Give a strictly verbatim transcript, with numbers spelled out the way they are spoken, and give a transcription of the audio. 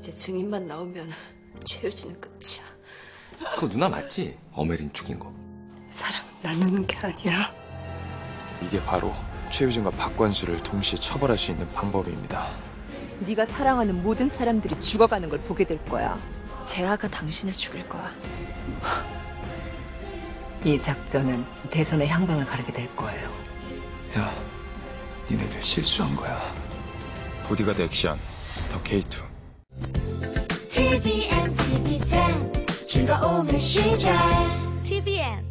이제 증인만 나오면 최유진은 끝이야. 그거 누나 맞지? 엄혜린 죽인 거. 사랑 나누는 게 아니야. 이게 바로 최유진과 박관수를 동시에 처벌할 수 있는 방법입니다. 네가 사랑하는 모든 사람들이 죽어가는 걸 보게 될 거야. 재하가 당신을 죽일 거야. 이 작전은 대선의 향방을 가르게 될 거예요. 야, 니네들 실수한 거야. 보디가드 액션 더 케이투. 티비엔, 티비 텐 즐거움의 시작 티비엔